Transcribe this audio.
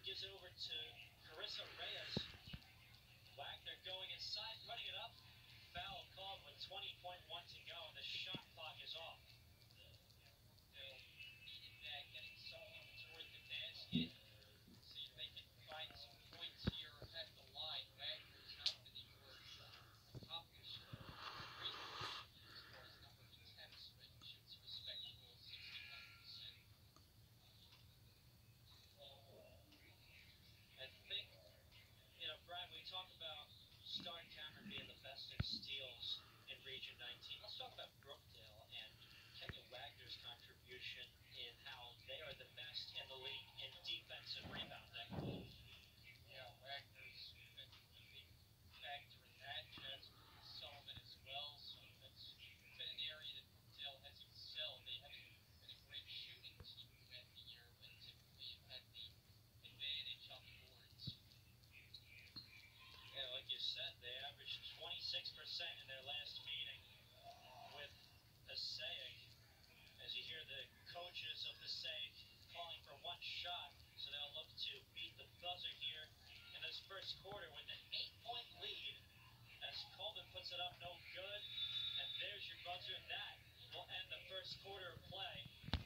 gives it over to Carissa Reyes. Wagner going inside, running it up. Foul called with 20.1 to go, and the shot clock is off. They'll needed that, getting someone toward the basket. See if they can find some points here at the line. Wagner's not been your accomplished great as far as number of attempts, but shoots respectable 61%. I think, Brad, we talk about Star Cameron being the best in steals in Region 19. Let's talk about Brookdale and Kenya Wagner's contribution in how they are the best in the league in defensive rebounding. Yeah, Wagner's been a big factor in that. Jasper Sullivan as well, so that's been an area that Brookdale has excelled. They haven't been a great shooting team throughout the year, but typically have had the advantage on the boards. Yeah, like you said, they averaged 26% in their last meeting with Passaic. As you hear the coaches of Passaic calling for one shot, so they'll look to beat the buzzer here in this first quarter with an 8-point lead. As Coleman puts it up, no good. And there's your buzzer. That will end the first quarter of